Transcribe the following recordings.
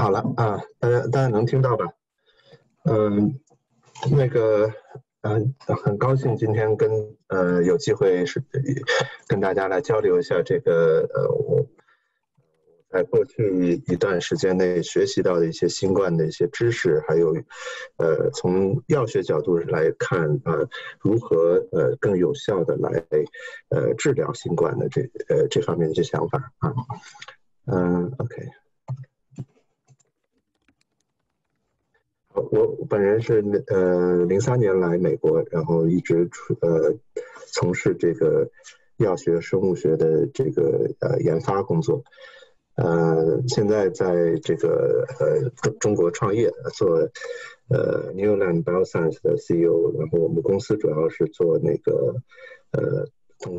好了啊，大家能听到吧？嗯，那个很高兴今天有机会跟大家来交流一下这个我在过去一段时间内学习到的一些新冠的一些知识，还有从药学角度来看如何更有效的来治疗新冠的这方面的一些想法啊。OK。我本人是03年来美国，然后一直从事这个药学生物学的这个研发工作，现在在这个中国创业，做Neuland Bioscience 的 CEO， 然后我们公司主要是做那个通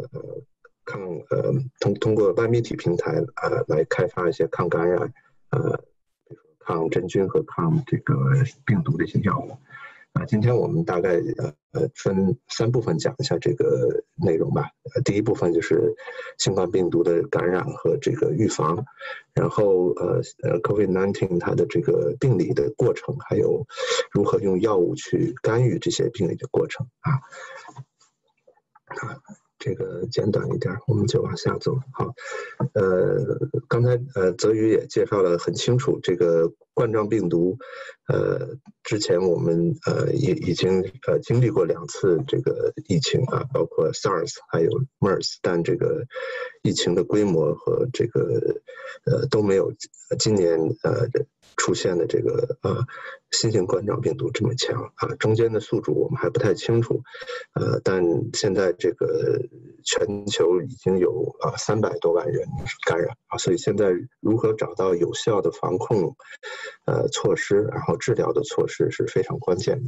过半媒体平台来开发一些抗感染抗真菌和抗这个病毒的一些药物。今天我们大概分3部分讲一下这个内容吧。第一部分就是新冠病毒的感染和这个预防，然后COVID-19 它的这个病理的过程，还有如何用药物去干预这些病理的过程这个简短一点，我们就往下走。好，刚才泽宇也介绍了很清楚，这个冠状病毒，之前我们已经经历过2次这个疫情包括 SARS 还有 MERS， 但这个疫情的规模和这个都没有今年出现的这个新型冠状病毒这么强中间的宿主我们还不太清楚，但现在这个全球已经有300多万人感染所以现在如何找到有效的防控措施，然后治疗的措施是非常关键的。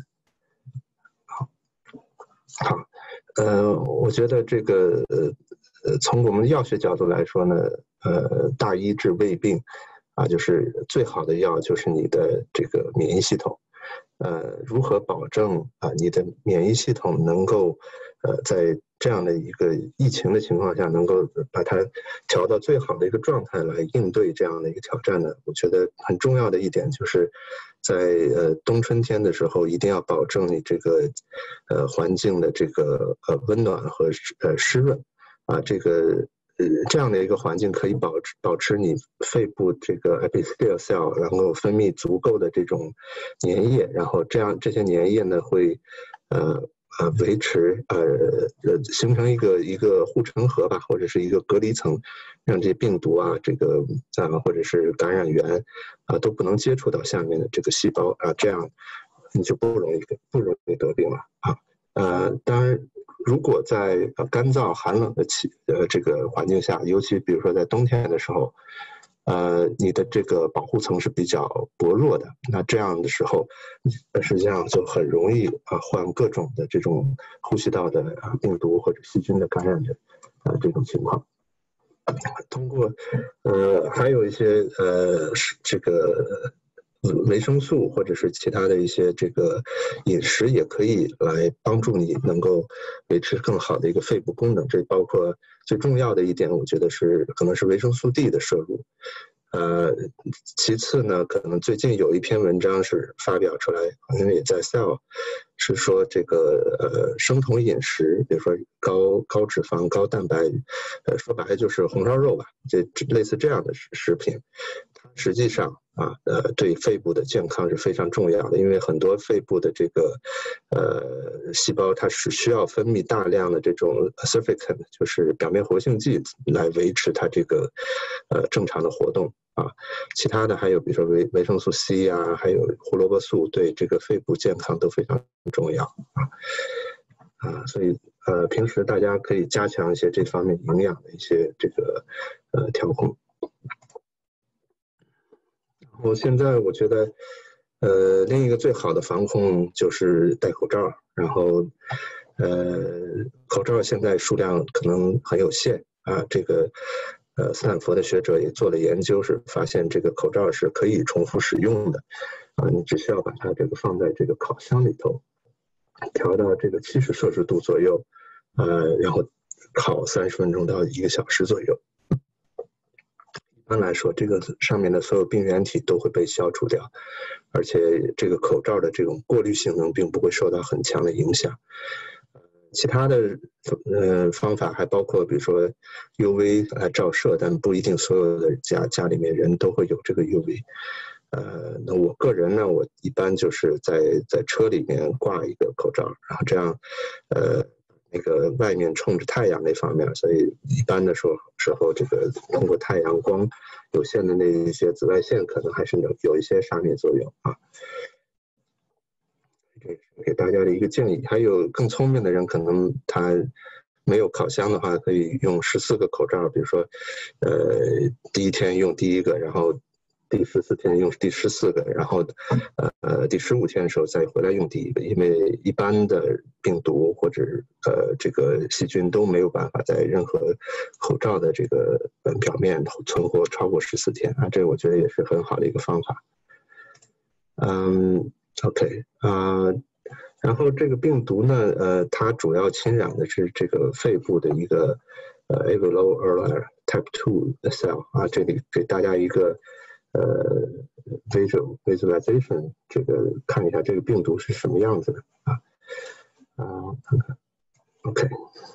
好，我觉得这个从我们药学角度来说呢，大医治未病就是最好的药就是你的这个免疫系统。如何保证你的免疫系统能够在这样的一个疫情的情况下能够把它调到最好的一个状态来应对这样的一个挑战呢？我觉得很重要的一点就是在冬春天的时候一定要保证你这个环境的这个温暖和湿润这个这样的一个环境可以保持你肺部这个 epithelial cell 然后分泌足够的这种粘液，然后这些粘液呢会维持形成一个护城河吧，或者是一个隔离层，让这些病毒这个或者是感染源都不能接触到下面的这个细胞这样你就不容易得病了当然如果在干燥寒冷的这个环境下，尤其比如说在冬天的时候你的这个保护层是比较薄弱的，那这样的时候实际上就很容易患各种的这种呼吸道的病毒或者细菌的感染的这种情况。通过还有一些这个维生素或者是其他的一些这个饮食也可以来帮助你能够维持更好的一个肺部功能，这包括最重要的一点我觉得可能是维生素 D 的摄入。其次呢，可能最近有一篇文章是发表出来，好像也在 Cell， 是说这个生酮饮食，比如说高脂肪、高蛋白，说白了就是红烧肉吧，这类似这样的食品，它实际上对肺部的健康是非常重要的，因为很多肺部的这个细胞它是需要分泌大量的这种 surfactant， 就是表面活性剂来维持它这个正常的活动其他的还有比如说维生素 C 还有胡萝卜素对这个肺部健康都非常重要所以平时大家可以加强一些这方面营养的一些这个调控。现在我觉得另一个最好的防控就是戴口罩，然后口罩现在数量可能很有限这个斯坦福的学者也做了研究，是发现这个口罩是可以重复使用的你只需要把它这个放在这个烤箱里头，调到这个70摄氏度左右然后烤30分钟到1个小时左右。一般来说，这个上面的所有病原体都会被消除掉，而且这个口罩的这种过滤性能并不会受到很强的影响。其他的方法还包括，比如说 UV 来照射，但不一定所有的家里面人都会有这个 UV。那我个人呢，我一般就是在车里面挂一个口罩，然后这样，那个外面冲着太阳那方面，所以一般的时候这个通过太阳光有限的那一些紫外线，可能还是有一些杀灭作用啊。这是给大家的一个建议。还有更聪明的人，可能他没有烤箱的话，可以用14个口罩，比如说，第1天用第1个，然后第14天用第14个，然后第15天的时候再回来用第1个，因为一般的病毒或者这个细菌都没有办法在任何口罩的这个表面存活超过14天啊，这我觉得也是很好的一个方法。OK 然后这个病毒呢，它主要侵染的是这个肺部的一个alveolar type 2 cell 啊，这里给大家一个visualization， 这个看一下这个病毒是什么样子的看看 OK，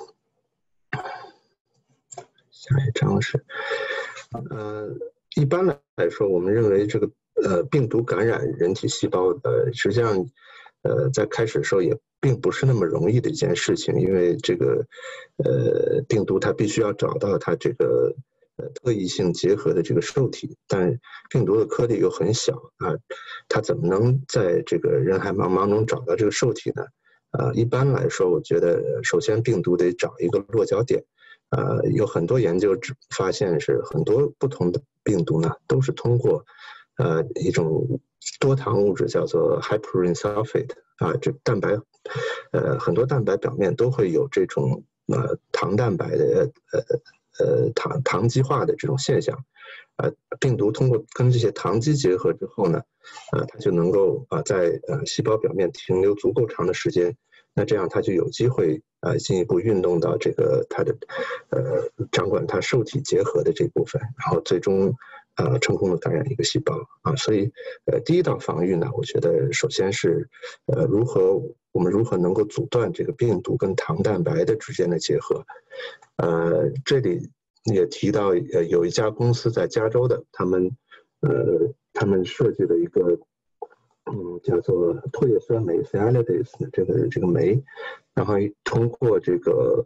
下一张是一般来说，我们认为这个病毒感染人体细胞实际上在开始的时候也并不是那么容易的一件事情，因为这个病毒它必须要找到它这个特异性结合的这个受体，但病毒的颗粒又很小啊，它怎么能在这个人海茫茫中找到这个受体呢？一般来说，我觉得首先病毒得找一个落脚点。有很多研究发现是很多不同的病毒呢，都是通过一种多糖物质叫做 heparin sulfate 啊，这蛋白很多蛋白表面都会有这种糖蛋白的糖基化的这种现象。病毒通过跟这些糖基结合之后呢，它就能够在细胞表面停留足够长的时间，那这样它就有机会进一步运动到这个它的掌管它受体结合的这部分，然后最终成功的感染一个细胞啊。所以第一道防御呢，我觉得首先是我们如何能够阻断这个病毒跟糖蛋白的之间的结合。这里也提到有一家公司在加州的，他们设计了一个叫做唾液酸酶 sialidase 这个酶，然后通过这个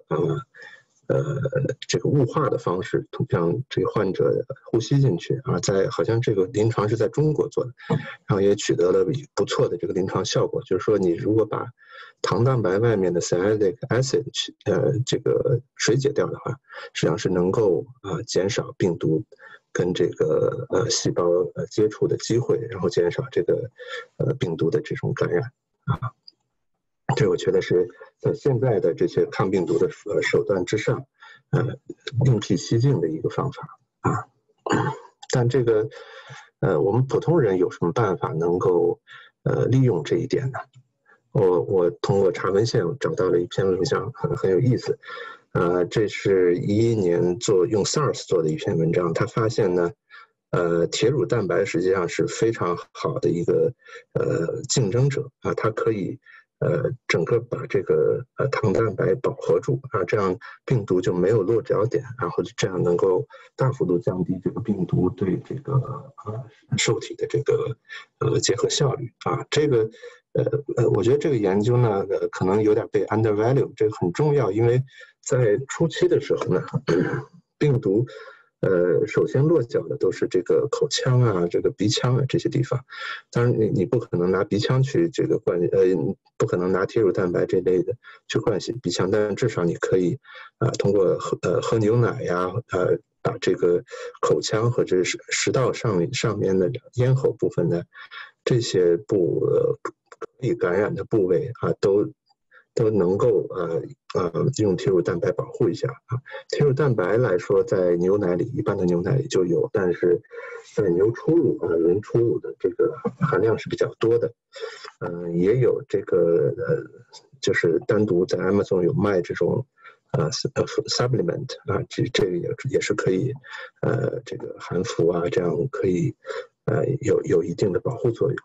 雾化的方式，让这个患者呼吸进去啊，好像这个临床是在中国做的，然后也取得了不错的这个临床效果。就是说，你如果把糖蛋白外面的 sialic acid 这个水解掉的话，实际上是能够减少病毒跟这个细胞接触的机会，然后减少这个病毒的这种感染啊。这我觉得是在现在的这些抗病毒的手段之上，另辟蹊径的一个方法啊。但这个我们普通人有什么办法能够利用这一点呢？我通过查文献找到了一篇文章，很有意思。这是2011年用 SARS 做的一篇文章，他发现呢，铁乳蛋白实际上是非常好的一个竞争者啊，它可以整个把这个糖蛋白饱和住啊，这样病毒就没有落脚点，然后这样能够大幅度降低这个病毒对这个受体的这个结合效率啊。这个我觉得这个研究呢可能有点被 undervalue， 这个很重要，因为在初期的时候呢，病毒首先落脚的都是这个口腔啊、这个鼻腔啊这些地方。当然你不可能拿鼻腔去这个不可能拿铁乳蛋白这类的去灌洗鼻腔，但至少你可以通过喝牛奶呀，把这个口腔和这食道上面的咽喉部分的这些可以感染的部位啊，都能够用铁乳蛋白保护一下啊。铁乳蛋白来说，在牛奶里，一般的牛奶里就有，但是在牛初乳人初乳的这个含量是比较多的。也有这个就是单独在 Amazon 有卖这种 supplement 啊，这个也是可以这个含服啊，这样可以有一定的保护作用。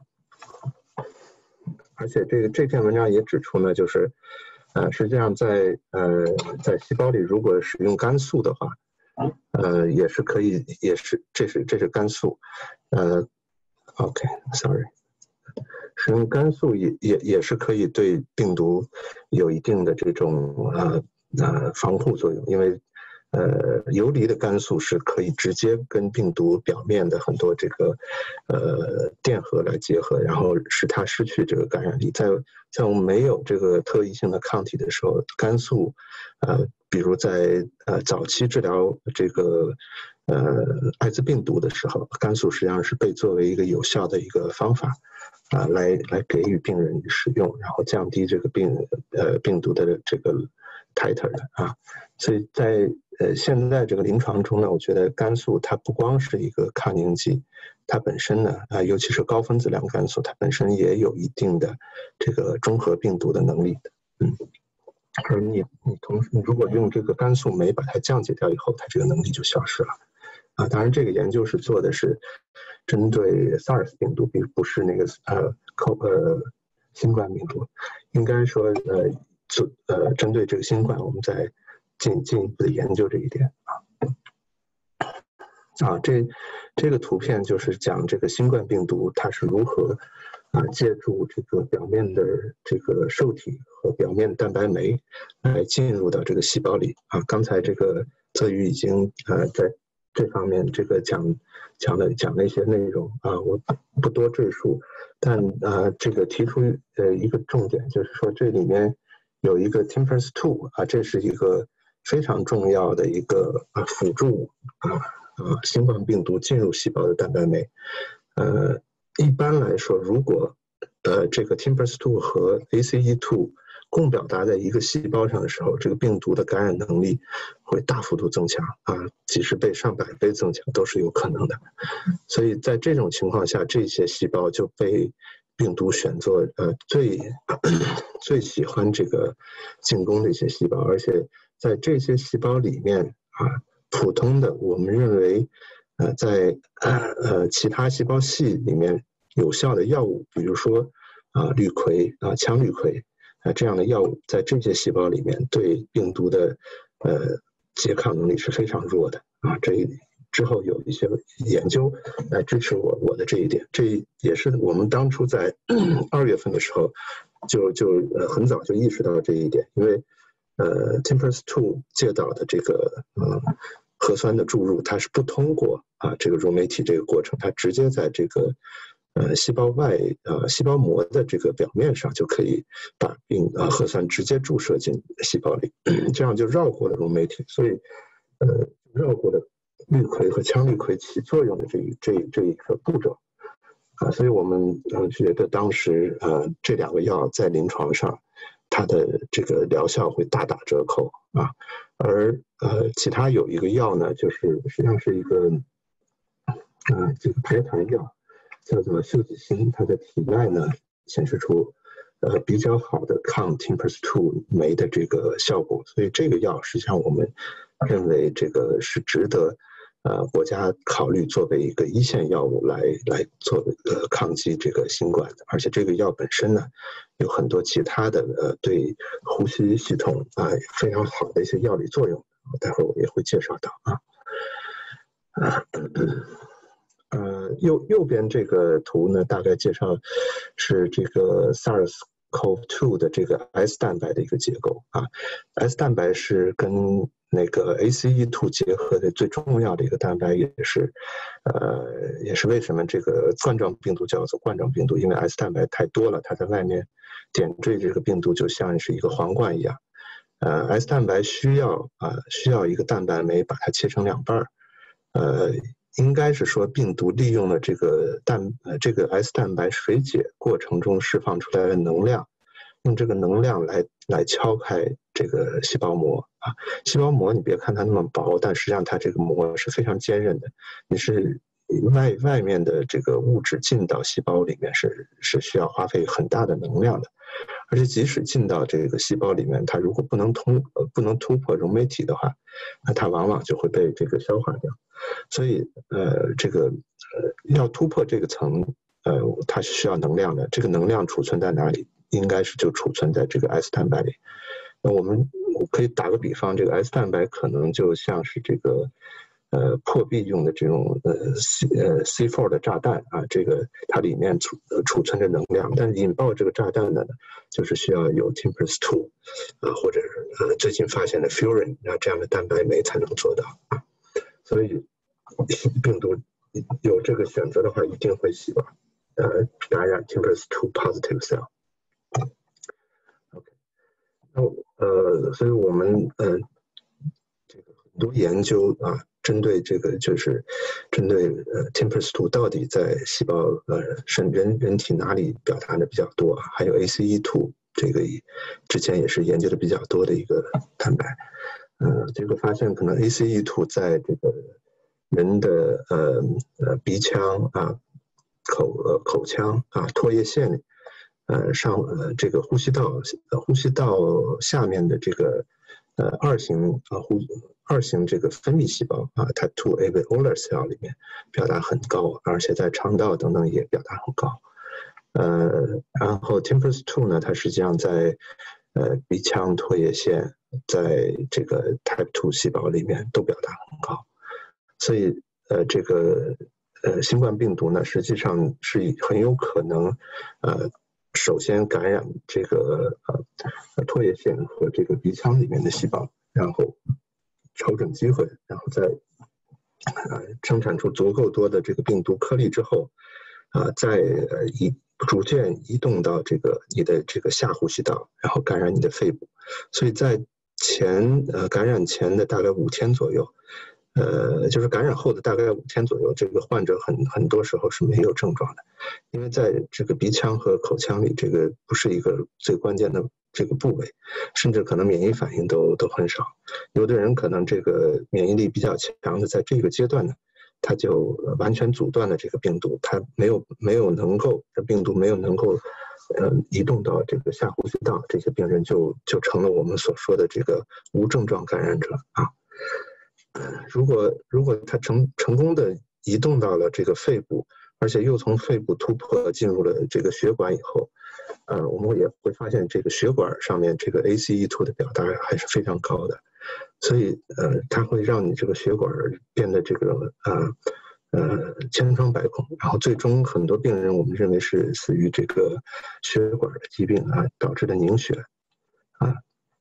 而且这篇文章也指出呢，就是实际上在细胞里如果使用肝素的话，也是可以，这是肝素，OK，sorry，使用肝素也是可以对病毒有一定的这种防护作用，因为游离的肝素是可以直接跟病毒表面的很多这个电荷来结合，然后使它失去这个感染力。在我们没有这个特异性的抗体的时候，肝素比如在早期治疗这个艾滋病毒的时候，肝素实际上是被作为一个有效的一个方法来给予病人使用，然后降低这个病毒的这个 titer 的啊。所以在现在这个临床中呢，我觉得肝素它不光是一个抗凝剂，它本身呢尤其是高分子量肝素，它本身也有一定的这个中和病毒的能力的，而你同时如果用这个肝素酶把它降解掉以后，它这个能力就消失了当然这个研究是做的是针对 SARS 病毒，不是那个新冠病毒，应该说针对这个新冠，我们再进一步的研究这一点这个图片就是讲这个新冠病毒它是如何借助这个表面的这个受体和表面蛋白酶来进入到这个细胞里刚才这个泽宇已经在这方面这个讲了一些内容我不多赘述，但这个提出一个重点，就是说这里面有一个 TMPRSS2这是一个非常重要的一个辅助新冠病毒进入细胞的蛋白酶。一般来说，如果这个 TMPRSS2 和 ACE2 共表达在一个细胞上的时候，这个病毒的感染能力会大幅度增强几十倍、上百倍增强都是有可能的。所以在这种情况下，这些细胞就被病毒选作最喜欢这个进攻的一些细胞，而且在这些细胞里面普通的我们认为在其他细胞系里面有效的药物，比如说氯喹羟氯喹这样的药物，在这些细胞里面对病毒的拮抗能力是非常弱的这之后有一些研究来支持我的这一点，这也是我们当初在2月份的时候就很早就意识到这一点，因为TMPRSS2 介导的这个核酸的注入，它是不通过这个溶酶体这个过程，它直接在这个细胞外细胞膜的这个表面上就可以把核酸直接注射进细胞里，这样就绕过了溶酶体，所以绕过了氯喹和羟氯喹起作用的这一个步骤所以我们觉得当时这两个药在临床上它的这个疗效会大打折扣而其他有一个药呢，就是实际上是一个这个排团药，叫做溴己辛，它的体外呢显示出比较好的抗 TMPRSS2 酶的这个效果，所以这个药实际上我们认为这个是值得国家考虑作为一个一线药物来做抗击这个新冠的，而且这个药本身呢有很多其他的对呼吸系统非常好的一些药理作用，待会儿我也会介绍到右边这个图呢，大概介绍是这个 SARS-CoV-2 的这个 S 蛋白的一个结构S 蛋白是跟那个 ACE2 结合的最重要的一个蛋白，也是为什么这个冠状病毒叫做冠状病毒，因为 S 蛋白太多了，它在外面点缀这个病毒就像是一个皇冠一样。S 蛋白需要一个蛋白酶把它切成两半应该是说病毒利用了这个S 蛋白水解过程中释放出来的能量，用这个能量来敲开这个细胞膜细胞膜你别看它那么薄，但实际上它这个膜是非常坚韧的，你是外面的这个物质进到细胞里面是需要花费很大的能量的， 而且即使进到这个细胞里面，它如果不能突破溶酶体的话，那它往往就会被这个消化掉。所以要突破这个层，它是需要能量的。这个能量储存在哪里？应该是就储存在这个 S 蛋白里。那我可以打个比方，这个 S 蛋白可能就像是这个破壁用的这种C4 的炸弹啊，这个它里面储存着能量，但是引爆这个炸弹的呢，就是需要有 TMPRSS2 或者是最近发现的 furin 这样的蛋白酶才能做到啊。所以病毒有这个选择的话，一定会细胞感染 TMPRSS2 positive cell。OK， 所以我们这个很多研究啊。针对这个就是针对TMPRSS2 到底在细胞人体哪里表达的比较多，还有 ACE2 这个之前也是研究的比较多的一个蛋白，结果发现可能 ACE2 在这个人的鼻腔啊、口腔啊、唾液腺里，这个呼吸道下面的这个二型这个分泌细胞啊 ，Type 2 alveolar cell 里面表达很高，而且在肠道等等也表达很高。然后 TMPRSS2 呢，它实际上在鼻腔、唾液腺，在这个 Type 2细胞里面都表达很高。所以这个新冠病毒呢，实际上是很有可能首先感染这个唾液腺和这个鼻腔里面的细胞，然后瞅准机会，然后再生产出足够多的这个病毒颗粒之后，再逐渐移动到你的这个下呼吸道，然后感染你的肺部。所以在感染前的大概5天左右，就是感染后的大概5天左右，这个患者很多时候是没有症状的，因为在这个鼻腔和口腔里，这个不是一个最关键的这个部位，甚至可能免疫反应都很少。有的人可能这个免疫力比较强的，在这个阶段呢，他就完全阻断了这个病毒，他病毒没有能够移动到这个下呼吸道，这些病人就成了我们所说的这个无症状感染者啊。如果他成功的移动到了这个肺部，而且又从肺部突破进入了这个血管以后，我们也会发现这个血管上面这个 ACE2 的表达还是非常高的，所以它会让你这个血管变得这个千疮百孔，然后最终很多病人我们认为是死于这个血管的疾病啊导致的凝血啊。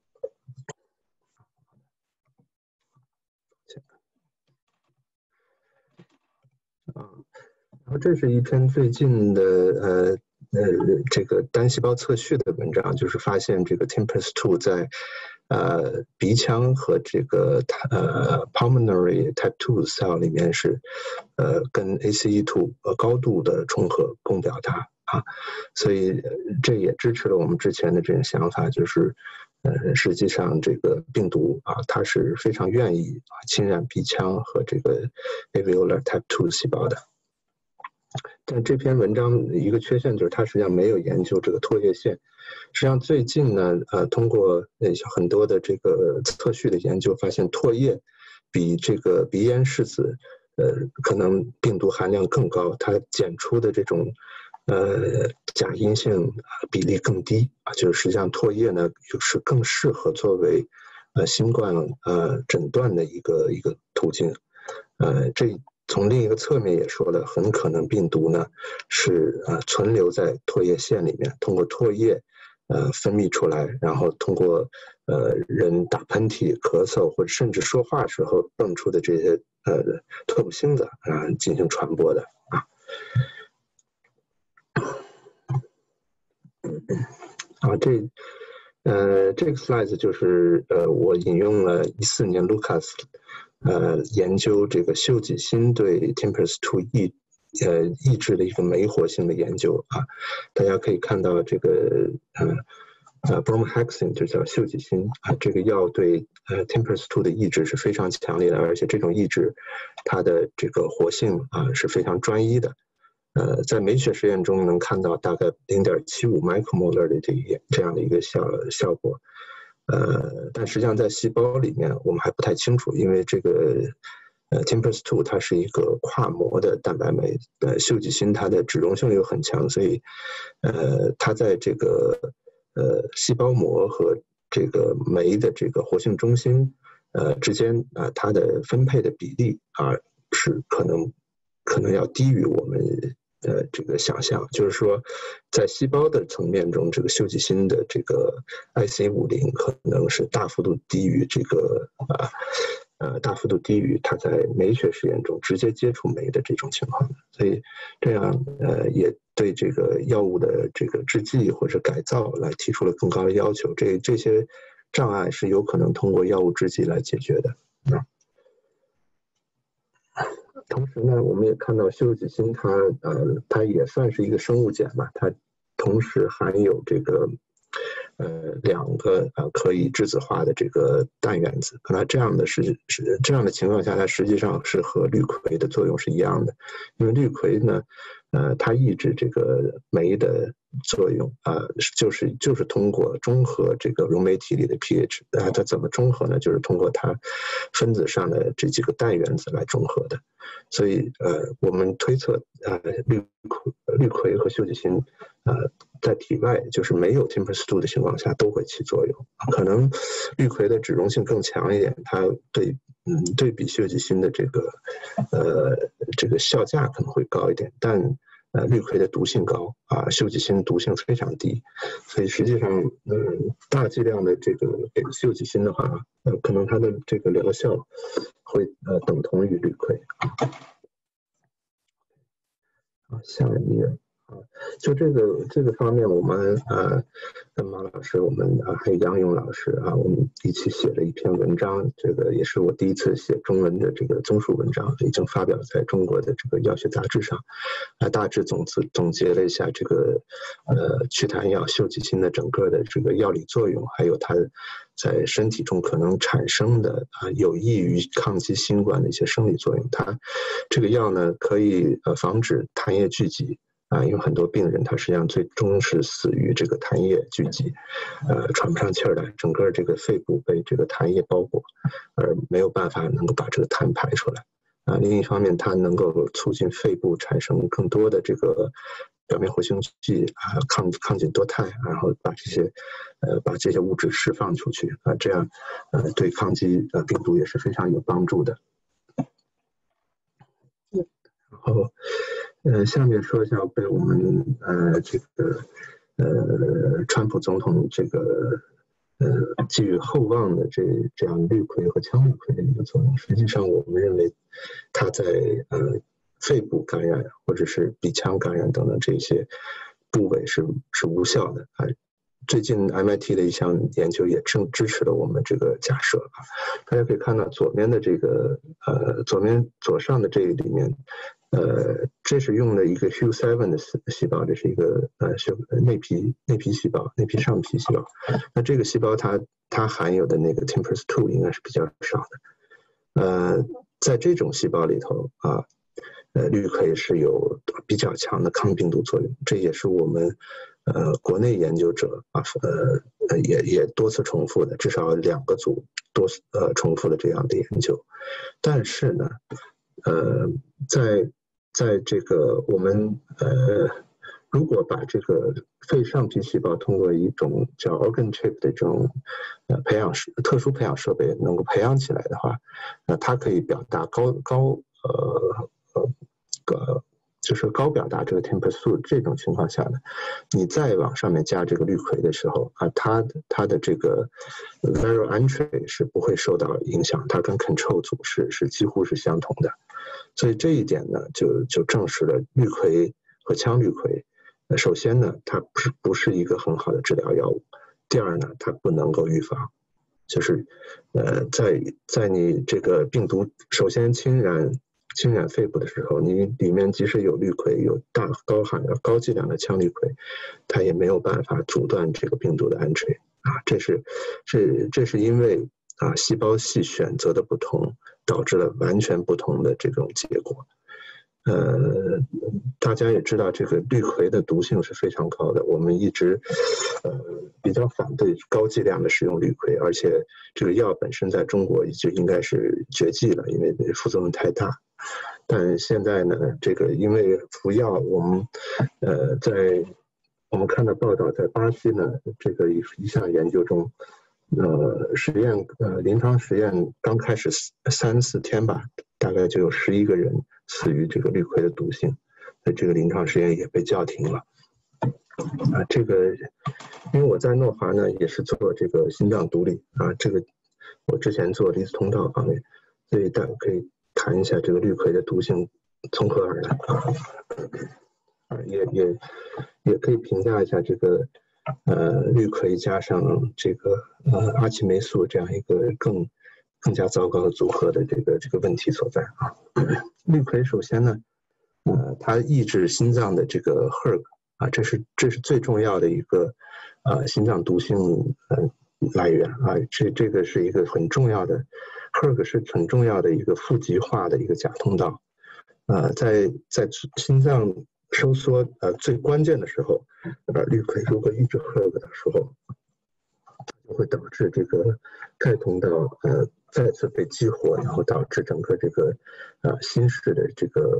然后这是一篇最近的这个单细胞测序的文章，就是发现这个 TMPRSS2 在鼻腔和这个pulmonary type 2 cell 里面是跟 ACE2 高度的重合共表达啊，所以这也支持了我们之前的这种想法，就是实际上这个病毒啊，它是非常愿意侵染鼻腔和这个 alveolar type 2 细胞的。但这篇文章一个缺陷就是它实际上没有研究这个唾液腺。实际上最近呢，通过很多的这个测序的研究，发现唾液比这个鼻咽拭子，可能病毒含量更高，它检出的这种假阴性比例更低啊，就是实际上唾液呢就是更适合作为新冠诊断的一个途径，这。从另一个侧面也说了，很可能病毒呢是存留在唾液腺里面，通过唾液分泌出来，然后通过人打喷嚏、咳嗽或者甚至说话时候蹦出的这些唾沫星子进行传播的这个 slide 就是我引用了14年 Lucas 研究这个溴己锌对 TMPRSS2 抑制的一个酶活性的研究啊，大家可以看到这个bromhexine 就叫溴己锌啊，这个药对TMPRSS2 的抑制是非常强烈的，而且这种抑制它的这个活性是非常专一的。 在没血实验中能看到大概0.75 micromolar 的这样的一个效果，但实际上在细胞里面我们还不太清楚，因为这个TMPRSS2 它是一个跨膜的蛋白酶，溴己锌它的脂溶性又很强，所以它在这个细胞膜和这个酶的这个活性中心之间它的分配的比例是可能要低于我们这个想象，就是说在细胞的层面中，这个溴己锌的这个 IC50可能是大幅度低于这个大幅度低于它在酶学实验中直接接触酶的这种情况，所以这样也对这个药物的这个制剂或者改造来提出了更高的要求。这些障碍是有可能通过药物制剂来解决的。同时呢，我们也看到溴己锌它也算是一个生物碱嘛，它同时含有这个2个可以质子化的这个氮原子，那这样的情况下，它实际上是和氯喹的作用是一样的，因为氯喹呢，它抑制这个酶的作用就是通过中和这个溶酶体里的 pH， 它怎么中和呢？就是通过它分子上的这几个氮原子来中和的。所以我们推测氯喹和溴己锌在体外就是没有 TMPRSS2 的情况下都会起作用，可能氯喹的脂溶性更强一点，它对比溴己锌的这个效价可能会高一点，但氯喹的毒性高溴己锌毒性非常低，所以实际上大剂量的这个给溴己锌的话，可能它的这个疗效会等同于氯喹。下一页就这个方面，我们跟马老师，我们还有杨勇老师我们一起写了一篇文章，这个也是我第一次写中文的这个综述文章，已经发表在中国的这个药学杂志上，大致总结了一下这个祛痰药溴己锌的整个的这个药理作用，还有它在身体中可能产生的有益于抗击新冠的一些生理作用。它这个药呢，可以防止痰液聚集。因为很多病人他实际上最终是死于这个痰液聚集，喘不上气儿来，整个这个肺部被这个痰液包裹，而没有办法能够把这个痰排出来。另一方面，它能够促进肺部产生更多的这个表面活性剂抗菌多肽，然后把这些物质释放出去这样对抗击病毒也是非常有帮助的。然后下面说一下被我们这个川普总统这个寄予厚望的这样氯喹和羟氯喹的一个作用。实际上我们认为它在肺部感染或者是鼻腔感染等等这些部位是无效的最近 MIT 的一项研究也正支持了我们这个假设大家可以看到左边的这个左上的这个里面这是用的一个 Hu7 的细胞，这是一个内皮细胞，内皮上皮细胞。那这个细胞它含有的那个 TMPRSS2 应该是比较少的。在这种细胞里头氯喹是有比较强的抗病毒作用，这也是我们国内研究者也多次重复的，至少2个组重复了这样的研究。但是呢，在这个我们如果把这个肺上皮细胞通过一种叫 organ chip 的这种特殊培养设备能够培养起来的话，它可以表达就是高表达这个 TMPRSS2 这种情况下呢，你再往上面加这个氯喹的时候它的这个 viral entry 是不会受到影响，它跟 control 组是几乎是相同的。所以这一点呢就证实了氯喹和羟氯喹首先呢它不是一个很好的治疗药物，第二呢它不能够预防，就是在你这个病毒首先侵染肺部的时候，你里面即使有氯喹，有高剂量的羟氯喹，它也没有办法阻断这个病毒的 entry 这是因为细胞系选择的不同，导致了完全不同的这种结果。 大家也知道这个氯喹的毒性是非常高的，我们一直比较反对高剂量的使用氯喹，而且这个药本身在中国就应该是绝迹了，因为副作用太大。但现在呢，这个因为服药，我们看到报道，在巴西呢，这个一项研究中，临床实验刚开始3-4天吧，大概就有11个人死于这个氯喹的毒性，那这个临床实验也被叫停了。这个因为我在诺华呢也是做这个心脏毒理这个我之前做离子通道方面，所以大家可以谈一下这个氯喹的毒性从何而来也可以评价一下这个氯喹加上这个阿奇霉素这样一个更加糟糕的组合的这个问题所在氯喹首先呢，它抑制心脏的这个 hERG 这是最重要的一个心脏毒性来源这个是一个很重要的 hERG 是很重要的一个负极化的一个假通道在心脏收缩最关键的时候氯喹如果抑制 hERG 的时候，就会导致这个钙通道再次被激活，然后导致整个这个心室的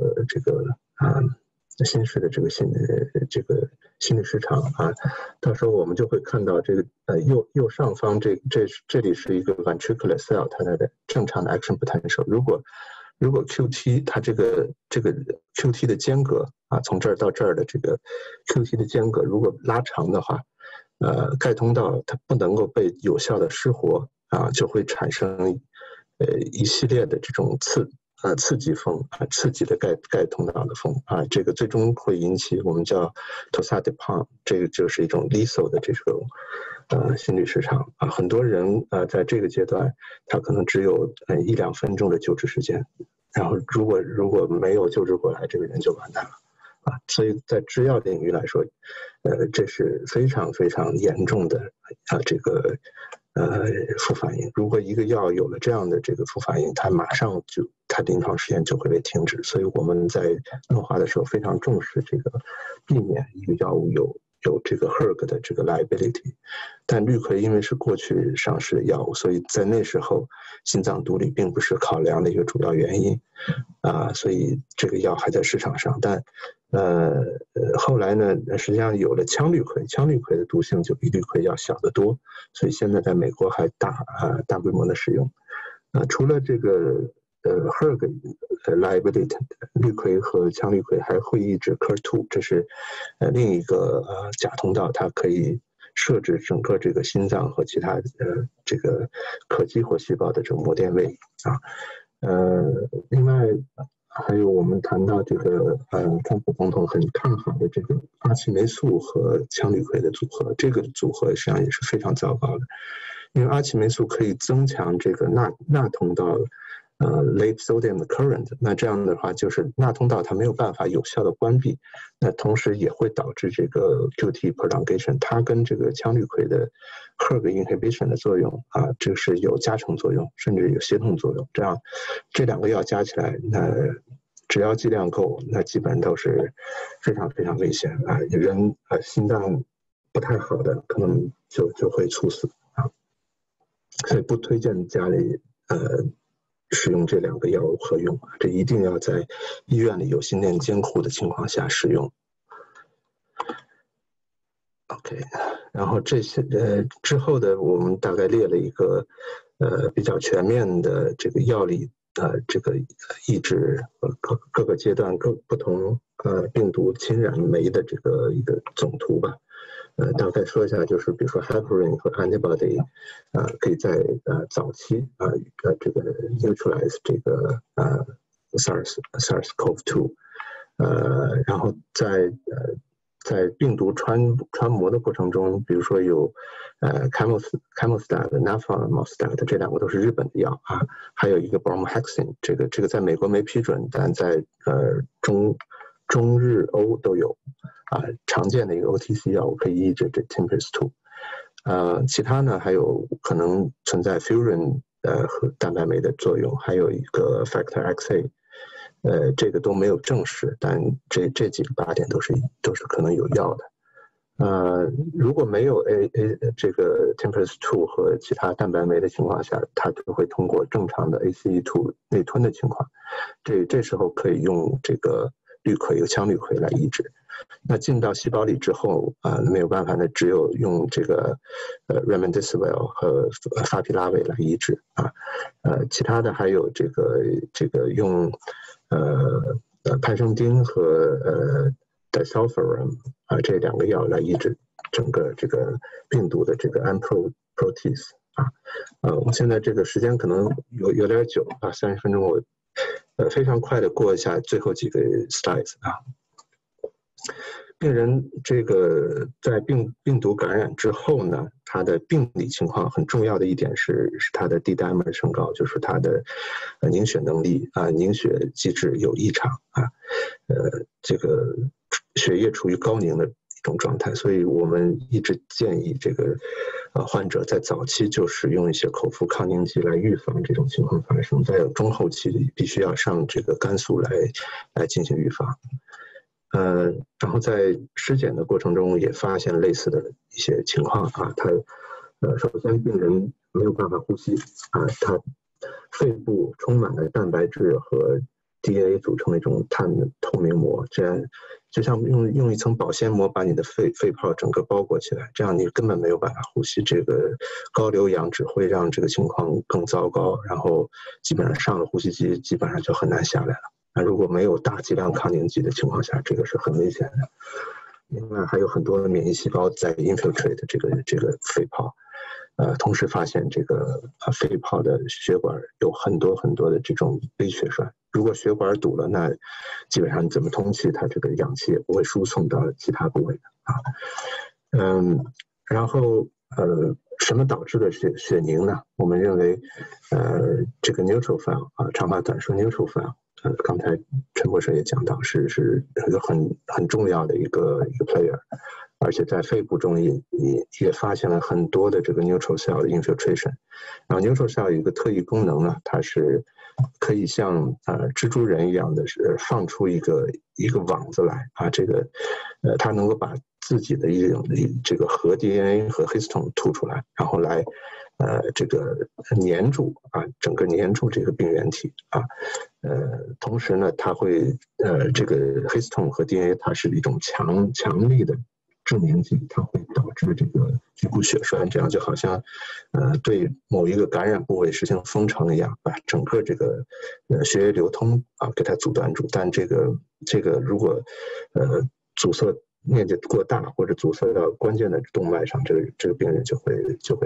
心室的这个心律失常到时候我们就会看到这个右上方这里是一个 ventricular cell 它的正常的 action potential， 如果 QT 它这个 QT 的间隔从这儿到这儿的这个 QT 的间隔如果拉长的话，钙通道它不能够被有效的失活就会产生一系列的这种刺激风刺激的钙通道的风这个最终会引起我们叫 tosadipan， 这个就是一种 lethal 的这种心律失常很多人在这个阶段他可能只有1-2分钟的救治时间，然后如果没有救治过来，这个人就完蛋了所以在制药领域来说这是非常非常严重的这个副反应。如果一个药有了这样的这个副反应，它马上它临床实验就会被停止。所以我们在诺华的时候非常重视这个避免一个药物有这个 hERG 的这个 liability。但氯喹因为是过去上市的药物，所以在那时候心脏毒理并不是考量的一个主要原因所以这个药还在市场上。但后来呢，实际上有了羟氯喹的毒性就比氯喹要小得多，所以现在在美国还大规模的使用除了这个hERG liability， 氯喹和羟氯喹还会抑制 KIR2， 这是另一个假通道，它可以设置整个这个心脏和其他这个可激活细胞的这种膜电位另外还有我们谈到这个川普总统很看好的这个阿奇霉素和羟氯喹的组合，这个组合实际上也是非常糟糕的，因为阿奇霉素可以增强这个钠通道late sodium current， 那这样的话就是钠通道它没有办法有效的关闭，那同时也会导致这个 QT prolongation， 它跟这个羟氯喹的 hERG inhibition 的作用这是有加成作用，甚至有协同作用，这样这两个药加起来，那只要剂量够，那基本都是非常非常危险人心脏不太好的可能就会猝死所以不推荐家里使用这两个药物合用，这一定要在医院里有心电监护的情况下使用。OK， 然后这些之后的我们大概列了一个比较全面的这个药理这个抑制各个阶段不同病毒侵染酶的这个一个总图吧。大概说一下，就是比如说 heparin 和 antibody， 可以在早期这个 neutralize 这个SARS-CoV-2，然后在病毒穿膜的过程中，比如说有Camelostat、Nafamostat 这两个都是日本的药还有一个 Bromhexin， 这个在美国没批准，但在中日欧都有常见的一个 OTC 药物可以抑制这 TMPRSS2。其他呢还有可能存在 furin 和蛋白酶的作用，还有一个 factor XA， 这个都没有证实，但这几个靶点都是可能有药的。如果没有这个 TMPRSS2 和其他蛋白酶的情况下，它就会通过正常的 ACE2 内吞的情况，这时候可以用这个氯喹羟氯喹来抑制。那进到细胞里之后没有办法，那只有用这个remdesivir 和法匹拉韦来抑制其他的还有这个用潘生丁和disulfiram 这2个药来抑制整个这个病毒的这个 N-protease 我现在这个时间可能有点久30分钟，我非常快的过一下最后几个 slides 病人这个在病毒感染之后呢，他的病理情况很重要的一点是他的 D-dimer 升高，就是他的凝血能力凝血机制有异常这个血液处于高凝的一种状态，所以我们一直建议这个患者在早期就使用一些口服抗凝剂来预防这种情况发生，在中后期必须要上这个肝素来进行预防。然后在尸检的过程中也发现类似的一些情况他首先病人没有办法呼吸他肺部充满了蛋白质和 DNA 组成的一种碳透明膜，这样就像用一层保鲜膜把你的肺泡整个包裹起来，这样你根本没有办法呼吸。这个高流氧只会让这个情况更糟糕，然后基本上上了呼吸机基本上就很难下来了。如果没有大剂量抗凝剂的情况下，这个是很危险的。另外还有很多免疫细胞在 infiltrate 这个肺泡，同时发现这个肺泡的血管有很多的这种微血栓。如果血管堵了，那基本上你怎么通气，它这个氧气也不会输送到其他部位的然后什么导致的血凝呢？我们认为这个 neutrophil 长话短说 neutrophil。刚才陈博士也讲到，是一个很重要的一个 player， 而且在肺部中也发现了很多的这个 neutral cell 的 infiltration。然后 neutral cell 有一个特异功能呢，它是可以像蜘蛛人一样的是放出一个网子来这个它能够把自己的这个核 DNA 和 histone 吐出来，然后来这个粘住整个粘住这个病原体同时呢，它会这个 histone 和 DNA 它是一种强力的致凝剂，它会导致这个局部血栓，这样就好像对某一个感染部位实行封城一样，把整个这个血液流通给它阻断住。但这个如果阻塞面积过大，或者阻塞到关键的动脉上，这个病人就会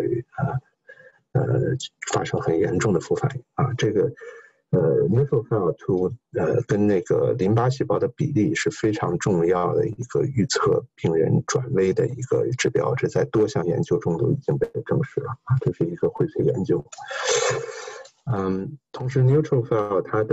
发生很严重的副反应这个neutrophil 2跟那个淋巴细胞的比例是非常重要的一个预测病人转危的一个指标，这在多项研究中都已经被证实了这是一个荟萃研究。同时 neutrophil 它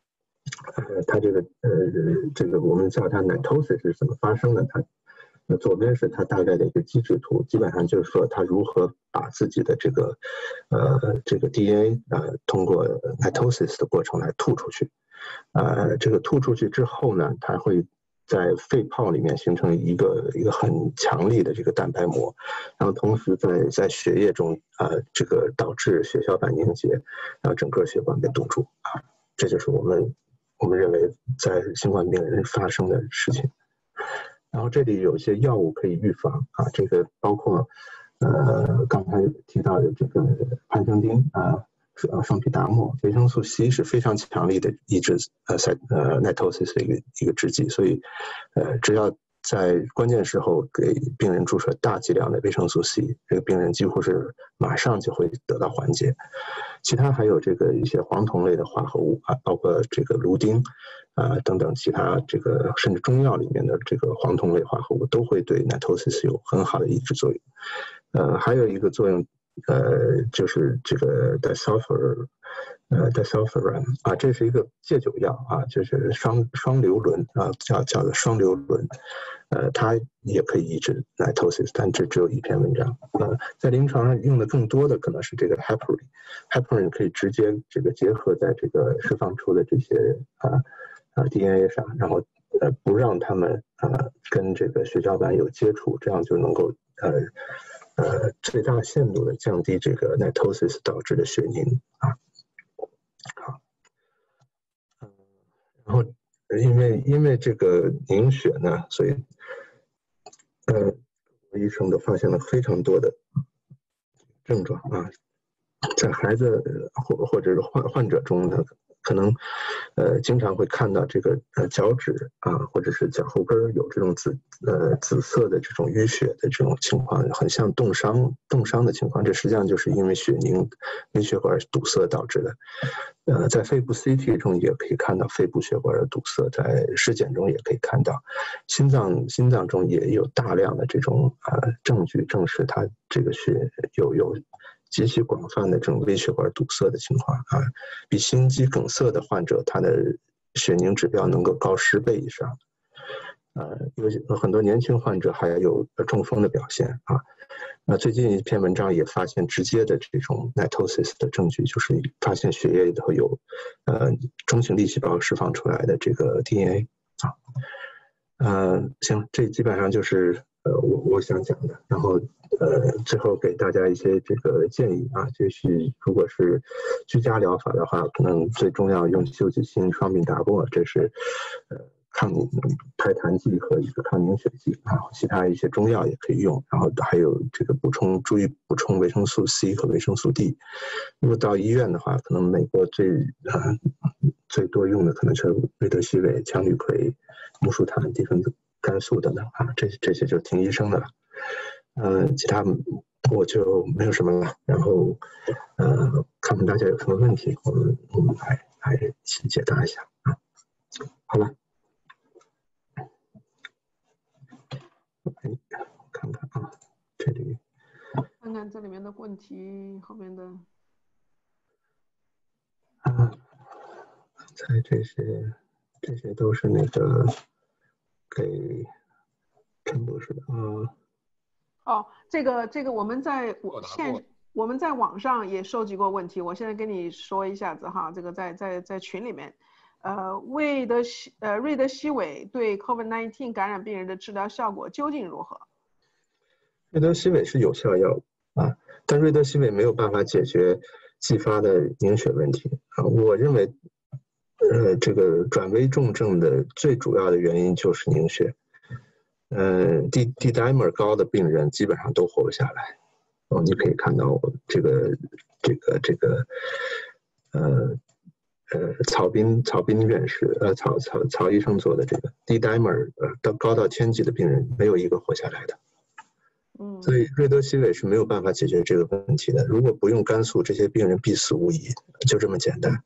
这个我们叫它 mitosis 是怎么发生的？它左边是它大概的一个机制图，基本上就是说它如何把自己的这个 DNA 通过 mitosis 的过程来吐出去。这个吐出去之后呢，它会在肺泡里面形成一个很强力的这个蛋白膜，然后同时在血液中这个导致血小板凝结，然后整个血管被堵住这就是我们认为在新冠病人发生的事情。然后这里有一些药物可以预防这个包括刚才提到的这个潘生丁双皮达莫，维生素 C 是非常强力的抑制mitosis 的一个制剂，所以只要在关键时候给病人注射大剂量的维生素 C， 这个病人几乎是马上就会得到缓解。其他还有这个一些黄酮类的化合物包括这个卢丁等等其他这个甚至中药里面的这个黄酮类化合物都会对 mitosis 有很好的抑制作用。还有一个作用就是这个 disulfiram 这是一个戒酒药就是双硫仑叫做双硫仑它也可以抑制 mitosis， 但这只有一篇文章在临床上用的更多的可能是这个 heparin 可以直接这个结合在这个释放出的这些 DNA 上，然后不让他们跟这个血小板有接触，这样就能够最大限度的降低这个 NETosis 导致的血凝啊。好，然后因为这个凝血呢，所以医生都发现了非常多的症状啊，在孩子或者是患者中呢，可能经常会看到这个脚趾啊，或者是脚后跟有这种紫色的这种淤血的这种情况，很像冻伤的情况。这实际上就是因为血凝微血管堵塞导致的。在肺部 CT 中也可以看到肺部血管的堵塞，在尸检中也可以看到，心脏中也有大量的这种证据证实它这个血有极其广泛的这种微血管堵塞的情况啊，比心肌梗塞的患者他的血凝指标能够高10倍以上，有很多年轻患者还有中风的表现啊。那最近一篇文章也发现直接的这种 NETosis 的证据，就是发现血液里头有中性粒细胞释放出来的这个 DNA 啊。行，这基本上就是我想讲的。然后最后给大家一些这个建议啊，就是如果是居家疗法的话，可能最重要用溴己嗪双吡达啵，这是排痰剂和一个抗凝血剂啊，其他一些中药也可以用，然后还有这个注意补充维生素 C 和维生素 D。如果到医院的话，可能美国最多用的可能是瑞德西韦、羟氯喹、木舒坦、地分子苷素等等啊，这些就听医生的了。其他我就没有什么了。然后看看大家有什么问题，我们来一起解答一下啊。好了。看看啊，这里看看这里面的问题，后面的猜这些都是那个给陈博士的啊。 哦，这个我们在网上也收集过问题，我现在跟你说一下子哈，这个在群里面，瑞德西韦对 COVID-19 感染病人的治疗效果究竟如何？ 瑞德西韦是有效药物啊，但瑞德西韦没有办法解决继发的凝血问题啊。我认为，这个转危重症的最主要的原因就是凝血。D-dimer 高的病人基本上都活不下来。你可以看到我这个曹斌院士曹医生做的这个 D-dimer 高到1000级的病人没有一个活下来的。所以瑞德西韦是没有办法解决这个问题的。如果不用肝素，这些病人必死无疑，就这么简单。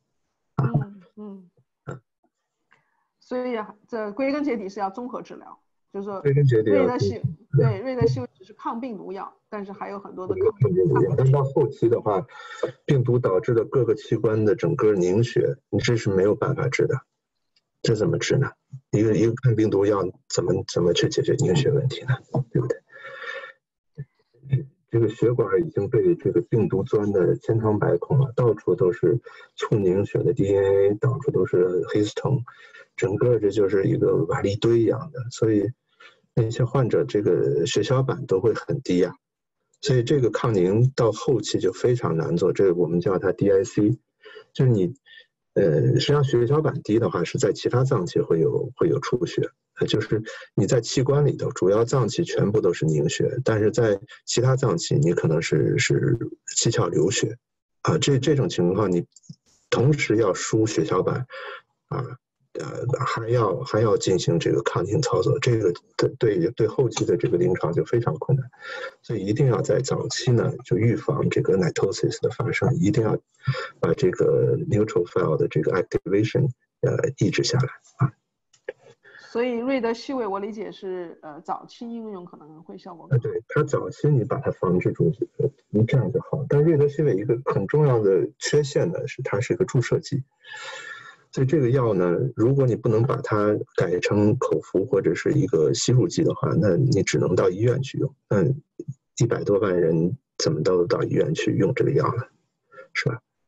所以这归根结底是要综合治疗，就是说归根结底瑞德西韦只是抗病毒药，但是还有很多的抗病毒药。但到后期的话，病毒导致的各个器官的整个凝血，你这是没有办法治的。这怎么治呢？一个抗病毒药怎么去解决凝血问题呢？对不对？这个血管已经被这个病毒钻的千疮百孔了，到处都是促凝血的 DNA， 到处都是 histone， 整个这就是一个瓦砾堆一样的，所以那些患者这个血小板都会很低啊，所以这个抗凝到后期就非常难做，这个我们叫它 DIC， 就是你实际上血小板低的话是在其他脏器会有出血。就是你在器官里头，主要脏器全部都是凝血，但是在其他脏器你可能是七窍流血啊，这种情况你同时要输血小板啊，还要进行这个抗凝操作，这个对后期的这个临床就非常困难，所以一定要在早期呢就预防这个 NETosis 的发生，一定要把这个 neutrophil 的这个 activation 抑制下来啊。 所以瑞德西韦我理解是早期应用可能会效果更好。对，它早期你把它防治住，这样就好。但瑞德西韦一个很重要的缺陷呢是它是一个注射剂，所以这个药呢，如果你不能把它改成口服或者是一个吸入剂的话，那你只能到医院去用。100多万人怎么都到医院去用这个药呢？是吧？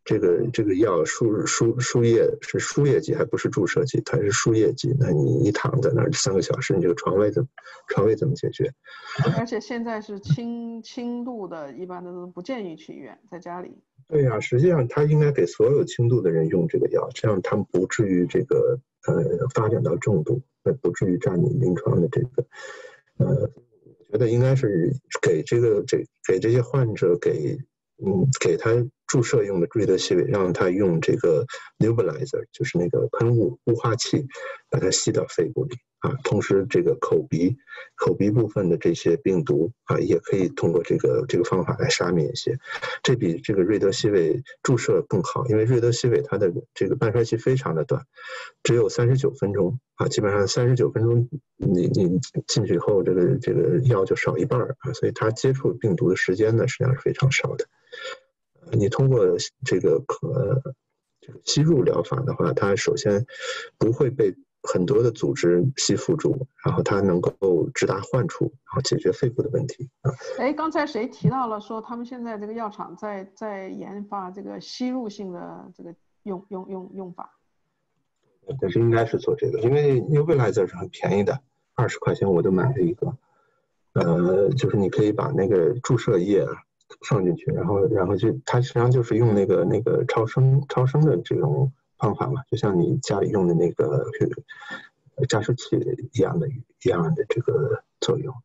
这个药输液是输液剂，还不是注射剂，它是输液剂。那你一躺在那儿3个小时，你这个床位怎么解决？ 而且现在是轻度的，一般都不建议去医院，在家里。 对呀，实际上他应该给所有轻度的人用这个药，这样他们不至于这个发展到重度，不至于占你临床的这个我觉得应该是给这些患者给他注射用的瑞德西韦，让他用这个 nebulizer， 就是那个喷雾雾化器，把它吸到肺部里啊。同时，这个口鼻部分的这些病毒啊，也可以通过这个方法来杀灭一些。这比这个瑞德西韦注射更好，因为瑞德西韦它的这个半衰期非常的短，只有39分钟啊，基本上39分钟你进去以后，这个药就少一半啊，所以它接触病毒的时间呢，实际上是非常少的。你通过这个吸入疗法的话，它首先不会被很多的组织吸附住，然后它能够直达患处，然后解决肺部的问题啊。 刚才谁提到了说他们现在这个药厂在研发这个吸入性的这个用法？ 但是应该是做这个，因为 nebulizer 是很便宜的，20块钱我都买了一个。就是你可以把那个注射液放进去，然后就它实际上就是用那个超声的这种方法嘛，就像你家里用的那个加湿器一样的这个作用。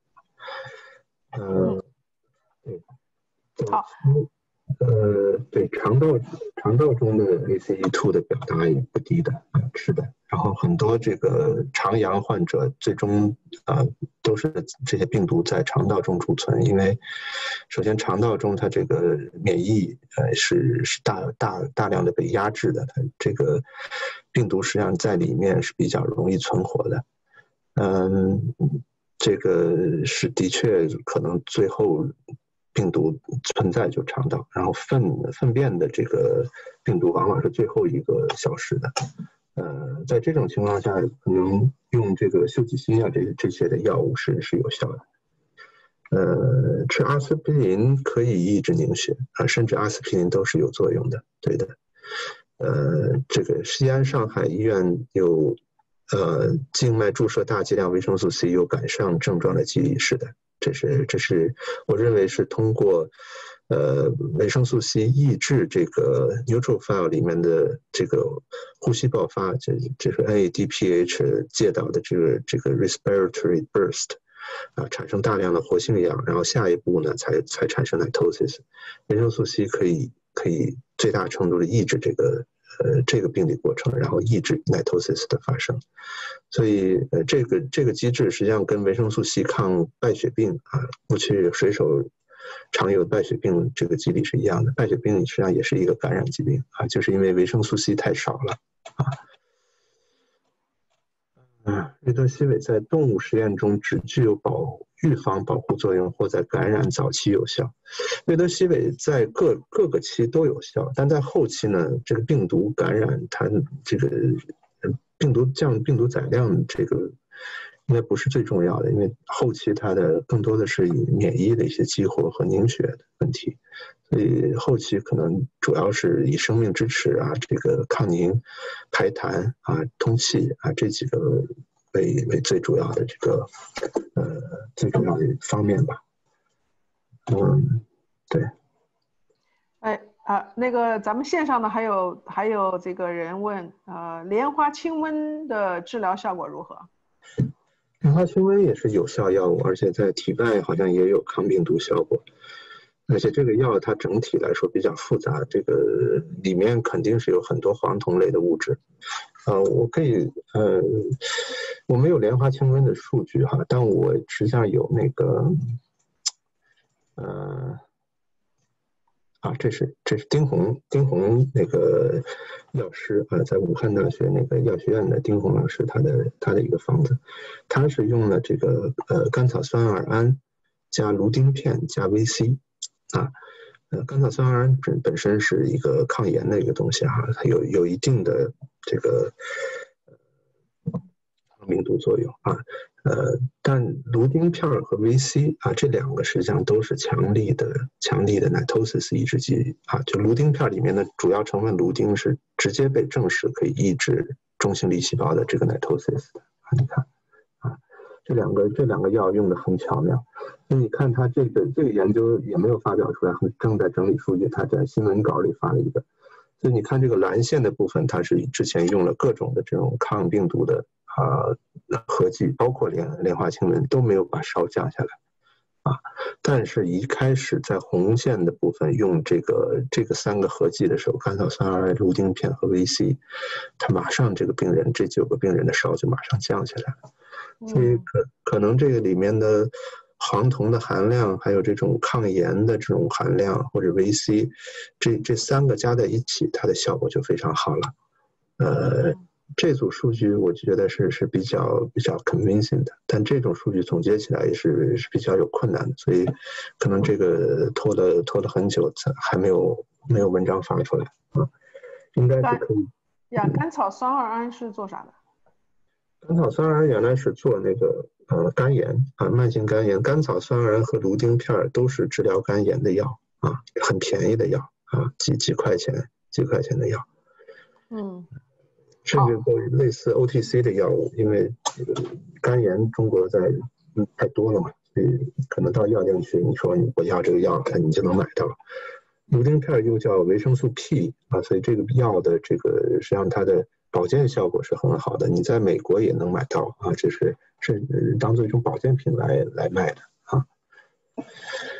对。 好。 对，肠道中的 ACE2 的表达也不低的，是的。然后很多这个肠阳患者最终都是这些病毒在肠道中储存，因为首先肠道中它这个免疫是大量的被压制的，它这个病毒实际上在里面是比较容易存活的。这个是的确可能最后病毒存在就肠道，然后粪便的这个病毒往往是最后一个消失的。在这种情况下，可能用这个溴己锌啊这些的药物是有效的。吃阿司匹林可以抑制凝血啊，甚至阿司匹林都是有作用的，对的。这个西安上海医院有静脉注射大剂量维生素 C 有改善症状的记忆，是的。这是我认为是通过维生素 C 抑制这个 neutrophil 里面的这个呼吸爆发，这是 NADPH 介导的这个 respiratory burst 啊，产生大量的活性氧，然后下一步呢才产生 mitosis。维生素 C 可以最大程度的抑制这个病理过程，然后抑制 mitosis 的发生。所以这个机制实际上跟维生素 C 抗败血病啊，过去水手常有败血病这个机理是一样的。败血病实际上也是一个感染疾病啊，就是因为维生素 C 太少了啊。瑞德西韦在动物实验中只具有预防保护作用或在感染早期有效。瑞德西韦在各个期都有效，但在后期呢，这个病毒感染它这个病毒载量这个应该不是最重要的，因为后期它的更多的是以免疫的一些激活和凝血的问题，所以后期可能主要是以生命支持啊、这个抗凝、排痰啊、通气啊这几个为最主要的这个最重要的方面吧。对。 那个咱们线上的还有这个人问，莲花清瘟的治疗效果如何？ 莲花清瘟也是有效药物，而且在体外好像也有抗病毒效果。而且这个药它整体来说比较复杂，这个里面肯定是有很多黄酮类的物质。我可以我没有莲花清瘟的数据哈，但我实际上有那个这是丁红那个药师啊，在武汉大学那个药学院的丁红老师，他的一个方子，他是用了这个甘草酸二胺加芦丁片加 VC 啊。甘草酸二胺本身是一个抗炎的一个东西哈，它有一定的这个病毒作用啊。 但卢丁片和 VC 啊，这两个实际上都是强力的 NETosis 抑制剂啊。就卢丁片里面的主要成分卢丁是直接被证实可以抑制中性粒细胞的这个 NETosis 的啊。你看啊，这两个药用的很巧妙。那你看它这个研究也没有发表出来，正在整理数据，他在新闻稿里发了一个。所以你看这个蓝线的部分，它是之前用了各种的这种抗病毒的合剂，包括莲花清瘟都没有把烧降下来啊。但是一开始在红线的部分用这个3个合剂的时候，甘草酸二氯丁片和 VC， 它马上这个病人这9个病人的烧就马上降下来了。所以可能这个里面的黄酮的含量，还有这种抗炎的这种含量，或者 VC， 这3个加在一起，它的效果就非常好了。这组数据我觉得是比较 convincing 的，但这种数据总结起来也是比较有困难的，所以可能这个拖了很久，还没有文章发出来啊。应该是可以。 甘草酸二胺是做啥的？ 甘草酸二胺原来是做那个肝炎啊，慢性肝炎。甘草酸二胺和卢丁片都是治疗肝炎的药啊，很便宜的药啊，几块钱的药。甚至都类似 OTC 的药物，因为肝炎中国太多了嘛，所以可能到药店去，你说我要这个药，你就能买到。卢丁片又叫维生素 P 啊，所以这个药的这个实际上它的保健效果是很好的，你在美国也能买到啊，这是当做一种保健品来卖的啊。